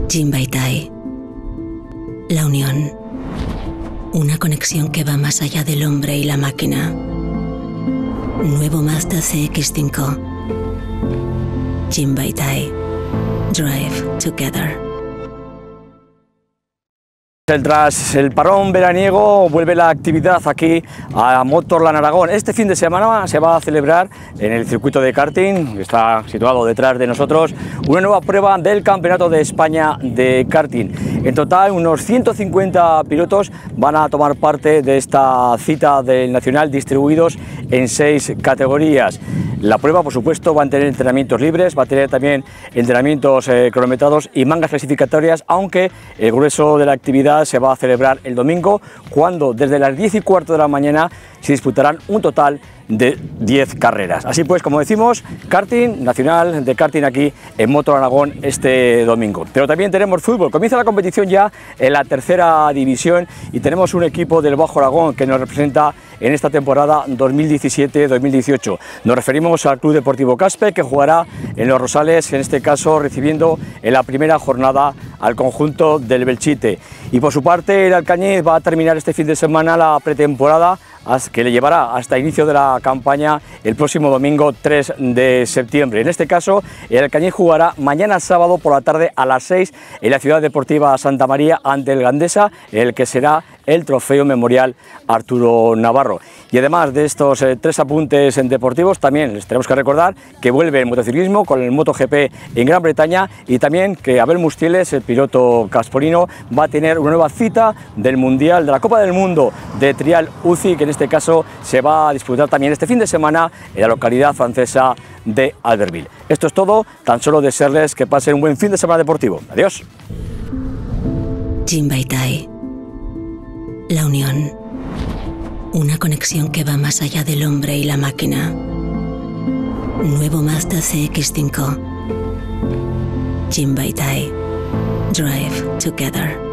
Jin Baitai. La unión. Una conexión que va más allá del hombre y la máquina. Nuevo Mazda CX-5. Jin Baitai. Drive together. Tras el parón veraniego vuelve la actividad aquí a Motorland Aragón. Este fin de semana se va a celebrar en el circuito de karting, que está situado detrás de nosotros, una nueva prueba del Campeonato de España de karting. En total, unos 150 pilotos van a tomar parte de esta cita del Nacional, distribuidos en 6 categorías. La prueba, por supuesto, va a tener entrenamientos libres, va a tener también entrenamientos cronometrados y mangas clasificatorias, aunque el grueso de la actividad se va a celebrar el domingo, cuando desde las 10:15 de la mañana se disputarán un total de 10 carreras. Así pues, como decimos, karting, nacional de karting aquí en Motorland Aragón este domingo. Pero también tenemos fútbol. Comienza la competición ya en la tercera división y tenemos un equipo del Bajo Aragón que nos representa en esta temporada 2017-2018. Nos referimos al Club Deportivo Caspe, que jugará en Los Rosales, en este caso recibiendo en la primera jornada al conjunto del Belchite. Y por su parte, el Alcañiz va a terminar este fin de semana la pretemporada, que le llevará hasta inicio de la campaña el próximo domingo 3 de septiembre. En este caso, el Alcañiz jugará mañana sábado por la tarde a las 6 en la Ciudad Deportiva Santa María ante el Gandesa, el que será el trofeo memorial Arturo Navarro. Y además de estos 3 apuntes en deportivos, también les tenemos que recordar que vuelve el motociclismo con el MotoGP en Gran Bretaña, y también que Abel Mustieles, el piloto caspolino, va a tener una nueva cita del Mundial, de la Copa del Mundo de Trial UCI, que en este caso se va a disputar también este fin de semana en la localidad francesa de Albertville. Esto es todo, tan solo desearles que pasen un buen fin de semana deportivo. Adiós. Jin Baitai. La unión. Una conexión que va más allá del hombre y la máquina. Nuevo Mazda CX-5. Jin Baitai. Drive together.